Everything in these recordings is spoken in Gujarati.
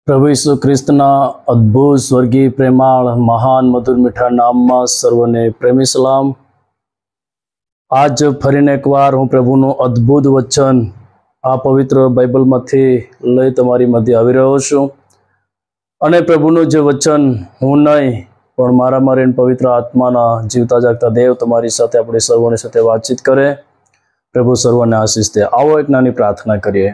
प्रभु यीशु ख्रिस्तना अद्भुत स्वर्गीय प्रेमाळ महान मधुर मीठा नाम में सर्वने प्रेमी सलाम। आज फरीने एक वार हूँ प्रभुनु अद्भुत वचन आ पवित्र बाइबल मांथी लई तमारी मध्य आवी रह्यो छुं। अने प्रभुनु जे वचन हूँ नहीं पण मारा मारीने पवित्र आत्माना जीवता जागता देव तमारी साथे आपणे सर्वोनी साथे वातचीत करे। प्रभु सर्वने आशीष दे। आओ एक नानी प्रार्थना करिए।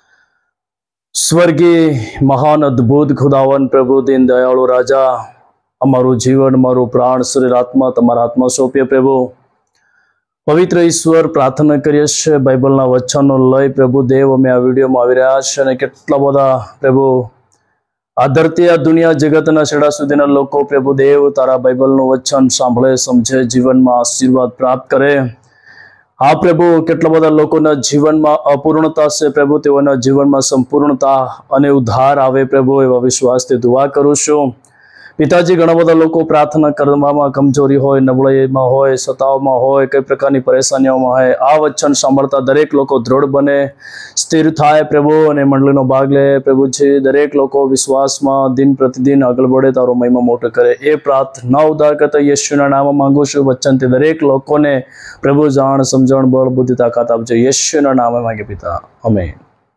स्वर्गीय महान अद्भुत खुदावन प्रभु दीन दयालु राजा, अमारू जीवन मारू प्राण शरीर आत्मा तमारा हाथमां सौंपीए। प्रभु पवित्र ईश्वर प्रार्थना करीए छे बाइबलना वचनो लई प्रभु देव अमे आ विडियोमां आवी रह्या छे अने केटला बधा प्रभु आ धरती आ दुनिया जगतना छेड़ा सुधीना लोको प्रभु देव तारा बाइबलनुं वचन सांभळे समझे जीवनमां आशीर्वाद प्राप्त करे। हाँ प्रभु केटला बधा लोकोना जीवनमां अपूर्णता से प्रभु तेओना जीवनमां संपूर्णता अने उद्धार आवे प्रभु एवा विश्वासथी दुआ करूं छुं। पिताजी घणा बधा लोको प्रार्थना करवामां कमजोरी होय, नबळाईमां होय, सतावमां होय, कई प्रकारनी परेशानीओमां होय, आ वचन सांभळता दरेक लोको दृढ़ बने, स्थिर थाय प्रभु अने मंडळीनो भाग ले। प्रभुजी दरेक लोको विश्वासमां दिन प्रतिदिन आगळ बढ़े, तारो महिमा मोटो करे ए प्रार्थना उद्धार करता येशूना नाममां मांगू छुं। वचन ते दरेक लोकोने प्रभु जाण समझण बळ बुद्धि ताकत आपजो, येशूना नामे मांगे पिता, आमेन।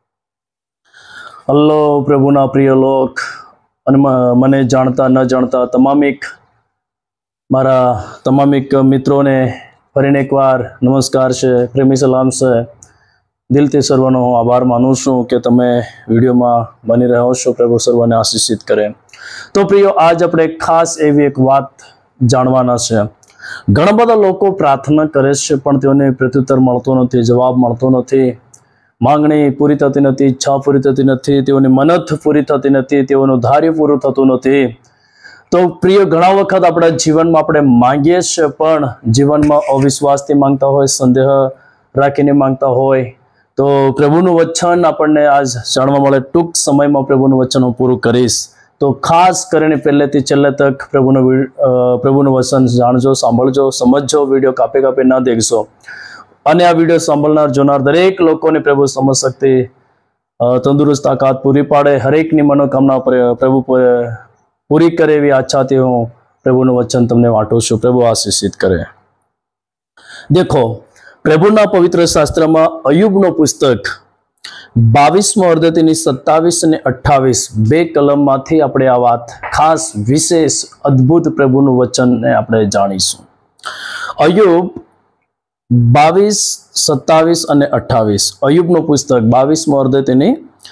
हल्लो प्रभुना प्रिय लोक અને મને જાણતા ન જાણતા તમામિક મારા તમામિક મિત્રોને ફરીને એકવાર નમસ્કાર છે, પ્રેમી સલામ છે। દિલથી સર્વનો હું આભાર માનું છું કે તમે વિડીયોમાં બની રહ્યો છો। પ્રભુ સર્વને આશીષિત કરે। તો પ્રિયો, આજ આપણે ખાસ એવી એક વાત જાણવાના છે। ઘણા બધા લોકો પ્રાર્થના કરે છે પણ તેઓને પ્રત્યુત્તર મળતો નથી, જવાબ મળતો નથી, मांगणी पूरी थती नथी, इच्छा पूरी थती नथी, तेओनी मनत पूरी थती नथी, तेओनुं धार्य पूरुं थतुं नथी। तो प्रिय, घणा वखत आपणा जीवनमां आपणे मांगीए छे पण जीवनमां अविश्वासथी मांगता होय, संदेह राखीने मांगता होय। तो प्रभुनुं वचन आपणने आज जाणवा मळे। टूंक समयमां प्रभुनुं वचन हुं पूरुं करीश। तो खास करीने पहेलेथी छेल्ले तक प्रभुनुं वचन जाणजो, सांभळजो, समझजो, विडियो कापे कापे न देखजो। અને આ વિડીયો સાંભળનાર જોનાર દરેક લોકોને પ્રભુ સમજ શક્તિ, તંદુરસ્ત તાકાત પૂરી પાડે, હરેકની મનોકામના પ્રભુ પૂરી કરે એવી આચ્છાથી હું પ્રભુનું વચન તમને વાંટું છું। પ્રભુ આશીષિત કરે। દેખો, પ્રભુના પવિત્ર શાસ્ત્રમાં અયુબનો પુસ્તક 22મો અધ્યાયની 27 અને 28 બે કલમમાંથી આપણે આ વાત ખાસ વિશેષ અદ્ભુત પ્રભુનું વચનને આપણે જાણીશું। અયુબ 22, 27 અને 28 अयुबनो पुस्तक 22मो अध्याय तेनी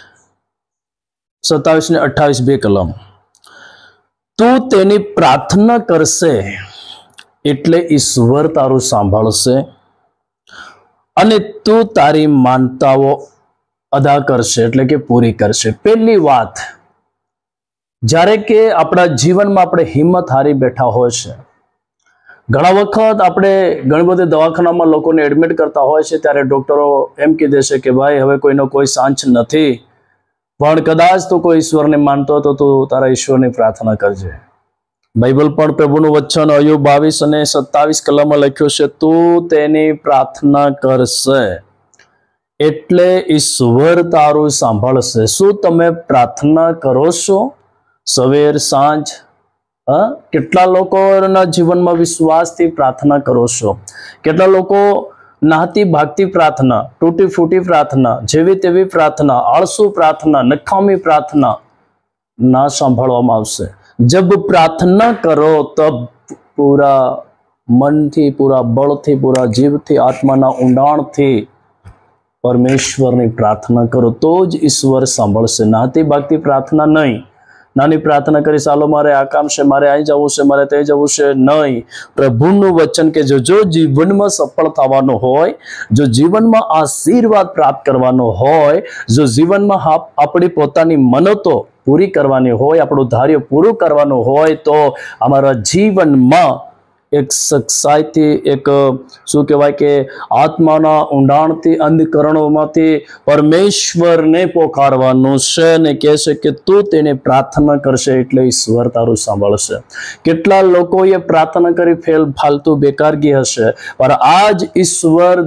27 ने 28 बे कलम। तू तेनी प्रार्थना करशे एटले ईश्वर तारू सांभळशे अने तू तारी मानताओ अदा करशे एटले के पूरी करशे। पहली बात, ज्यारे के आपणा जीवनमां आपणे हिम्मत हारी बैठा होय छे, घणा वखत आपणे घणी बधी दवाखानामां लोकोने एडमिट करता होय छे त्यारे डॉक्टरो एम कही दे छे के भाई हवे कोईनो कोई सांच नथी, पण कदाच तो कोई ईश्वरने मानतो तो तू तारा ईश्वरनी प्रार्थना करजे। बाइबल पण प्रभुनुं वचन अयुब 22 અને 27 कलममां लख्युं छे, तू तेनी प्रार्थना करशे एटले ईश्वर तारू सांभळशे। शुं તમે प्रार्थना करो छो सवेर सांज? કેટલા લોકોના જીવનમાં વિશ્વાસથી પ્રાર્થના કરો છો? કેટલા લોકો નાહતી ભાગતી પ્રાર્થના, તૂટી ફૂટી પ્રાર્થના, જેવી તેવી પ્રાર્થના, આળસુ પ્રાર્થના, નકામી પ્રાર્થના ના સાંભળવામાં આવશે। જબ પ્રાર્થના કરો તબ પૂરા મનથી, પૂરા બળથી, પૂરા જીવથી, આત્માના ઊંડાણથી પરમેશ્વરની પ્રાર્થના કરો તો જ ઈશ્વર સાંભળશે। નાહતી ભાગતી પ્રાર્થના નહીં। नानी प्रार्थना करी चालो मारे आ काम छे, मारे आई जवुं छे, मारे ते जवुं छे, नहीं। प्रभुनुं वचन के जो जीवन में सफल थवानो होय, जो जीवन में आशीर्वाद प्राप्त करवानो होय, जो जीवन में आपणी पोतानी मनतो पूरी करवानी होय, आपणुं धार्य पूरुं करवानुं होय, तो अमारा जीवन में एक सच्चाईथी, एक शुं कहेवाय के आत्माना ऊंडाणथी, अंधकरणोमांथी परमेश्वरने पोकारवानुं छे ने कहे छे के तू तेने प्रार्थना करशे एटले ईश्वर तारू सांभळशे। केटला लोकोए प्रार्थना करी फेल फालतू बेकारगी हशे, पर आज ईश्वर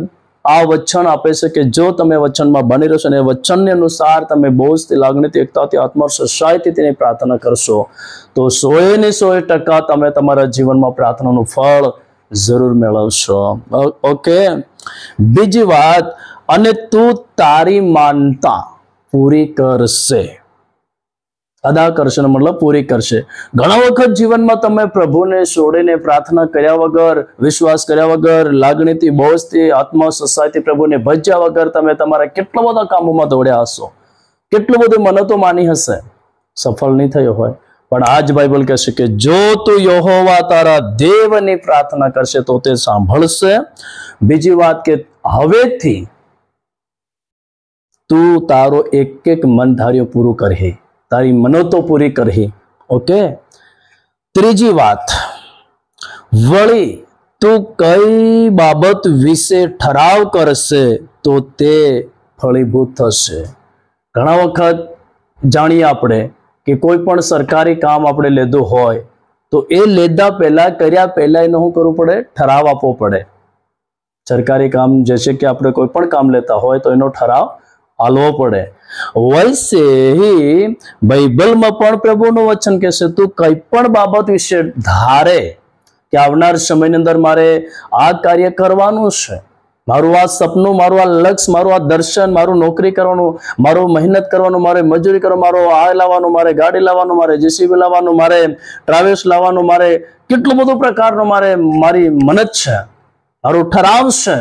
આ વચન આપે છે કે જો તમે વચનમાં બની રહેશો અને વચનને અનુસાર તમે બોજથી, લાગણીથી, એકતાથી, આત્મસહાયથી તેની પ્રાર્થના કરશો તો 100% તમે તમારા જીવનમાં પ્રાર્થનાનું ફળ જરૂર મેળવશો. ઓકે, બીજી વાત, અને તું તારી માનતા પૂરી કરશે. અદા કરશે મતલબ પૂરી કરશે. ઘણા વખત જીવનમાં તમે પ્રભુને છોડીને, પ્રાર્થના કર્યા વગર, વિશ્વાસ કર્યા વગર, લાગણીથી, બોજથી, આત્મસહાયથી પ્રભુને ભજ્યા વગર તમે તમારા કેટલા બધા કામોમાં દોડ્યા હશો, કેટલું બધું મન્નતો માની હશે, સફળ નહીં થયો હોય. પણ આજ બાઇબલ કહે છે કે જો તું યહોવા તારા દેવની પ્રાર્થના કરશે તો તે સાંભળશે. બીજી વાત કે હવેથી તું તારો એક મન ધાર્યો પૂરું કરહે, તારી મનોતો પૂરી કરહે. ઓકે, ત્રીજી વાત, વળી તું કઈ બાબત વિશે ઠરાવ કરશે તો તે ફળીભૂત થશે. ઘણા વખત જાણીએ આપણે કે કોઈ પણ સરકારી કામ આપણે લીધું હોય તો એ લીધા પહેલા, કર્યા પહેલા એનો શું કરવું પડે? ઠરાવ આપવો પડે. સરકારી કામ જैसे કે આપણે કોઈ પણ કામ લેતા હોય તો એનો ઠરાવ આલવો પડે. વૈસે ही બાઇબલમાં પણ પ્રભુનું વચન કહેશે તું કઈ પણ બાબત વિશે ધારે કે આવનાર સમયની અંદર મારે આ કાર્ય કરવાનું છે, મારું આ સપનું, મારું આ લક્ષ્ય, મારું આ દર્શન, મારું નોકરી કરવાનું, મારું મહેનત કરવાનું, મારે મજૂરી કરવાનું, મારો આ લાવવાનું, મારે ગાડી લાવવાનું, મારે જેસીબી લાવવાનું, મારે ટ્રાવેલ્સ લાવવાનું, મારે કેટલું બધું પ્રકારનું મારી મનત છે, મારું ઠરાવ છે.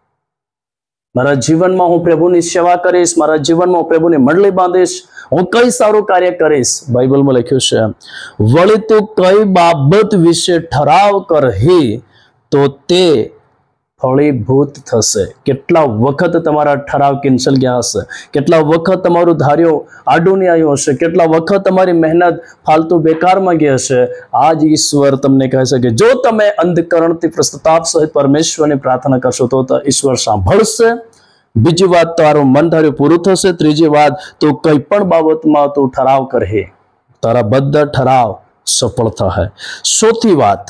મારા જીવનમાં હું પ્રભુની સેવા કરીશ, મારા જીવનમાં હું પ્રભુની મંડળી બાંધીશ, હું કઈ સારું કાર્ય કરીશ. બાઇબલમાં લખ્યું છે વળી તું કઈ બાબત વિશે ઠરાવ કરહી તો તે ફળીભૂત થશે. કેટલા વખત તમારા ઠરાવ કેન્સલ ગયા હશે, કેટલા વખત તમારું ધાર્યો આડું નહીં આવ્યું હશે, કેટલા વખત તમારી મહેનત ફાલતુ બેકારમાં ગઈ હશે. આજ ઈશ્વર તમને કહે છે કે જો તમે અંધકરણથી પ્રસ્તાપ સહિત પરમેશ્વરની પ્રાર્થના કરશો તો ઈશ્વર સાંભળશે. બીજી વાત, તારું મન ધાર્યું પૂરું થશે. ત્રીજી વાત, તો કઈ પણ બાબતમાં તું ઠરાવ કરહે, તારા બધા ઠરાવ સફળ થશે. ચોથી વાત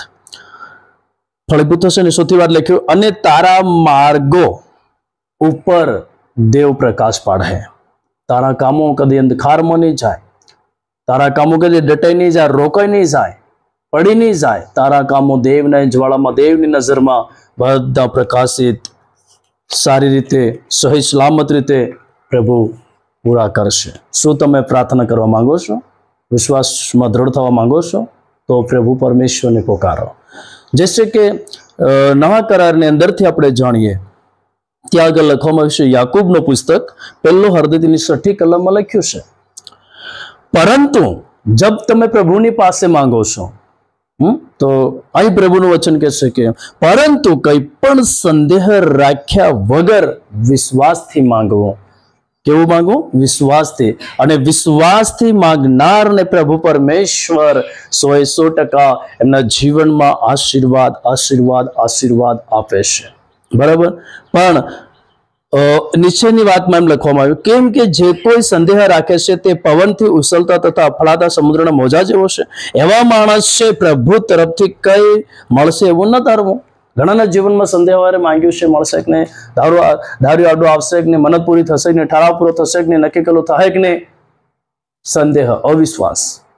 ફળીભૂત થશે. ને ચોથી વાત લખ્યું, અને તારા માર્ગો ઉપર દેવ પ્રકાશ પાડે. તારા કામો કદી અંધકારમાં નહીં જાય, તારા કામો કદી ડટાઈ નહીં જાય, રોકાઈ નહીં જાય, પડી નહીં જાય. તારા કામો દેવના જ્વાળામાં, દેવની નજરમાં બધા પ્રકાશિત, સારી રીતે, સહી સલામત રીતે પ્રભુ પૂરા કરશે. શું તમે પ્રાર્થના કરવા માંગો છો? વિશ્વાસમાં દ્રઢ થવા માંગો છો? તો પ્રભુ પરમેશ્વરને પોકારો. जैसे કે નવા કરારની અંદરથી આપણે જાણીએ ત્યાં આગળ લખવામાં આવ્યું છે, યાકૂબનું પુસ્તક 1 અધ્યાયની 6ઠી કલમમાં લખ્યું છે, પરંતુ જબ તમે પ્રભુની પાસે માંગો છો, તો અહીં પ્રભુનું વચન કહેશે કે પરંતુ કઈ પણ સંદેહ રાખ્યા વગર વિશ્વાસથી માંગવો. કેવું માંગવું? વિશ્વાસથી. અને વિશ્વાસથી માંગનારને પ્રભુ પરમેશ્વર 100% એમના જીવનમાં આશીર્વાદ આશીર્વાદ આશીર્વાદ આપે છે. બરાબર. પણ નીચેની વાતમાં એમ લખવામાં આવ્યું, કેમ કે જે કોઈ સંદેહ રાખે છે તે પવનથી ઉછળતા તથા અફળાતા સમુદ્રના મોજા જેવો છે. એવા માણસ છે પ્રભુ તરફથી કઈ મળશે એવું ન ધારવું. ઘણાના જીવનમાં સંદેહ વારે માંગ્યું છે, મળશે કે નહીં, ધાર્યું આડું આવશે કે નહીં, મનત પૂરી થશે કે નહીં, ઠરાવ પૂરો થશે કે નહીં, નક્કી કરેલું થાય કે નહીં. સંદેહ, અવિશ્વાસ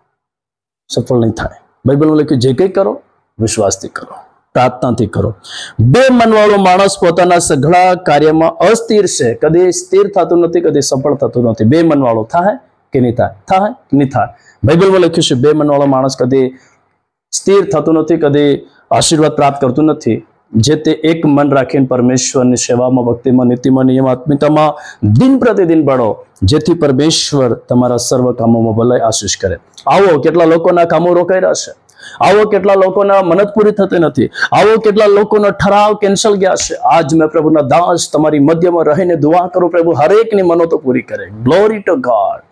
સફળ નહીં થાય. બાઇબલમાં લખ્યું જે કંઈ કરો વિશ્વાસથી કરો, પ્રાર્થનાથી કરો. બે મનવાળો માણસ પોતાના સઘળા કાર્યમાં અસ્થિર છે, કદી સ્થિર થતું નથી, કદી સફળ થતું નથી. બે મનવાળો થાય કે નહીં થાય? થાય કે નહીં થાય? બાઇબલમાં લખ્યું છે બે મનવાળો માણસ કદી સ્થિર થતું નથી, કદી આશીર્વાદ પ્રાપ્ત કરતું નથી. જે તે એક મન રાખીને પરમેશ્વરની સેવામાં, ભક્તિમાં, નીતિમાં, નિયમ, આત્મિકતામાં દિન પ્રતિદિન બળો, જેથી પરમેશ્વર તમારા સર્વ કામોમાં ભલાઈ આશીષ કરે. આવો કેટલા લોકોના કામો રોકાઈ રહ્યા છે, આવો કેટલા લોકોના મનત પૂરી થતી નથી, આવો કેટલા લોકોનો ઠરાવ કેન્સલ ગયા છે. આજ મેં પ્રભુના દાસ તમારી મધ્યમાં રહીને દુઆ કરું, પ્રભુ હરેકની મનોતો પૂરી કરે. Glory to God.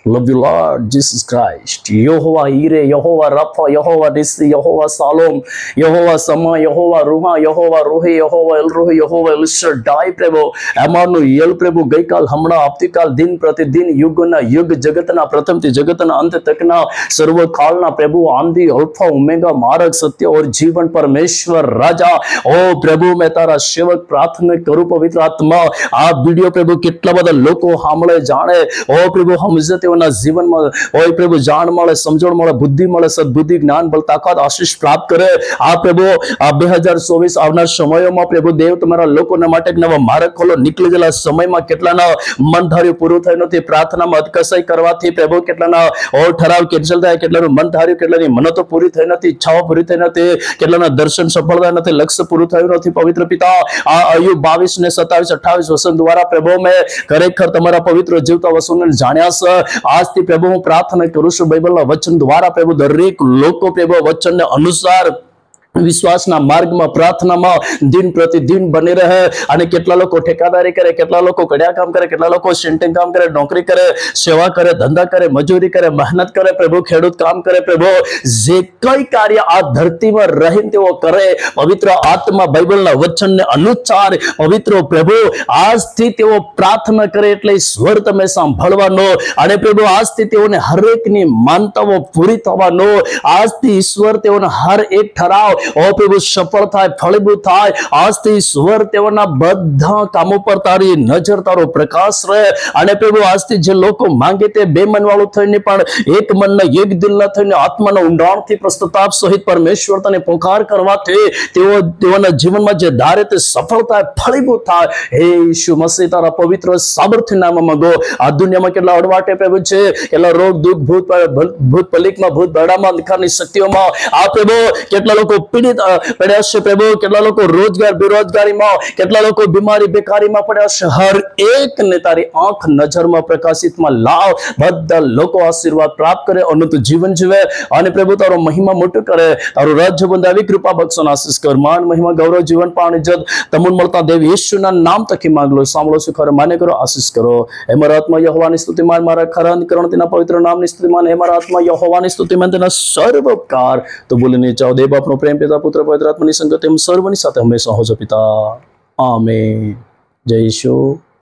Love you, Lord Jesus Christ. Yehovah Ire, Yehovah Rapha, Yehovah Nissi, Yehovah Salom, Yehovah Sama, Yehovah Ruha, Yehovah Rohi, Yehovah El Rohi, Yehovah El Shaddai પ્રભુ એમાનુએલ પ્રભુ ગઈકાલ હમણાં આવતીકાલ દિન પ્રતિદિન યુગના યુગ જગતના પ્રથમથી જગતના અંત તકના સર્વકાળના પ્રભુ આંધી અલ્ફા ઓમેગા માર્ગ સત્ય और जीवन परमेश्वर राजा ओ प्रभु मैं तारा सेवक प्रार्थना करूं पवित्र आत्मा आ वीडियो प्रभु કેટલા બધા લોકો સાંભળે જાણે ओ प्रभु સમજે તેઓના જીવનમાં ઓય પ્રભુ જાણ મળે સમજણ મળે બુદ્ધિ મળે સદબુદ્ધિ જ્ઞાન બળ તાકાત આશીષ પ્રાપ્ત કરે આ પ્રભુ આ 2024 આવનાર સમયોમાં પ્રભુ દેવ તમારા લોકોના માટે એક નવો માર્ગ ખોલો નીકળી ગયેલા સમયમાં કેટલાના મન ધાર્યું પૂરું થયું નથી પ્રાર્થનામાં અટકસાઈ કરવાથી પ્રભુ કેટલાના ઓ ઠરાવ કેન્સલ થાય કેટલાનું મન ધાર્યું કેટલાની મનતો પૂરી થઈ નથી ઈચ્છાઓ પૂરી થઈ નથી કેટલાના દર્શન સફળ થયા નથી લક્ષ્ય પૂરું થયું નથી પવિત્ર પિતા આ આયુ 22 ને 27 28 વસન દ્વારા પ્રભુ મેં ખરેખર તમારા પવિત્ર જીવતા વસનને જાણ્યા છે આજથી પ્રભુ હું પ્રાર્થના કરું છું બાઇબલના વચન દ્વારા પ્રભુ દરેક લોકો પ્રભુ વચનને અનુસાર વિશ્વાસના માર્ગમાં પ્રાર્થનામાં દિન પ્રતિદિન બની રહે અને કેટલા લોકો ઠેકાદારી કરે કેટલા લોકો કડિયા કામ કરે કેટલા લોકો સેન્ટિંગ કામ કરે નોકરી કરે સેવા કરે ધંધા કરે મજૂરી કરે મહેનત કરે પ્રભુ ખેડૂત કામ કરે પ્રભુ જે કઈ કાર્ય આ ધરતીમાં રહીને તેઓ કરે પવિત્ર આત્મા બાઇબલના વચનને અનુસાર પવિત્ર પ્રભુ આજથી તેઓ પ્રાર્થના કરે એટલે સ્વર તમે સાંભળવાનો અને પ્રભુ આજથી તેઓને હરેકની માનતાઓ પૂરી થવાનો આજથી ઈશ્વર તેઓને હર એક ઠરાવ ओ प्रभु सफल थाय फलीभूत थाय આજથી ઈશ્વર તેઓના બધા કામો પર તારી નજર તારો પ્રકાશ રહે અને પ્રભુ આજથી જે લોકો માંગે તે બે મન વાળું થઈને પણ એક મનના એક દિલના થઈને આત્માના ઊંડાણથી પ્રસ્તુતાપ સહિત પરમેશ્વર તને પોકાર કરવાથી તેઓના જીવનમાં જે ધારે તે સફળ થાય ફલીભૂત થાય હે ઈસુ મસીહ તારા પવિત્ર સામર્થ્ય નામમાં માંગો આ દુનિયામાં કેટલા અડવાટે પ્રભુ છે કેટલા રોગ દુઃખ ભૂત પલિકમાં ભૂત બરડામાં અંધકારની શક્તિઓમાં આ પ્રભુ કેટલા લોકો પીડિત પડ્યા છે પ્રભુ કેટલા લોકો રોજગાર બેરોજગારીમાં કેટલા લોકો બીમારી બેકારીમાં પડ્યા છે હર એકને તારી આંખ નજરમાં પ્રકાશિતમાં લાવ બધા લોકો આશીર્વાદ પ્રાપ્ત કરે અનંત જીવન જીવે અને પ્રભુ તારો મહિમા મોટું કરે તારું રાજ્ય બંધાવી કૃપા બક્ષો આશીષ કર માન મહિમા ગૌરવ જીવન પાણ ઇજ્જત તમુન મળતા દેવ યેશુના નામ તકી માંગલો સાંભળો સુખર માને કરો આશીષ કરો હે મારા આત્મા યહોવાની સ્તુતિમાન મારા ખરા અંતકરણ તેના પવિત્ર નામની સ્તુતિમાન હે મારા આત્મા યહોવાની સ્તુતિમાન તેના સર્વોપકાર તો બોલીને ચાઓ દેવ બાપનો પ્રેમ पिता पुत्र पवित्र आत्मा ની સંગત એમ સર્વની સાથે હંમેશા હોજો પિતા આમેન જય ઈશુ।